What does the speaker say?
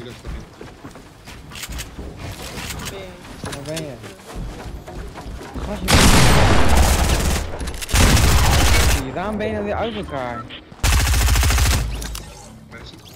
rustig in. Waar ben je? Gastje. Die raambenen weer uit elkaar. Mensen.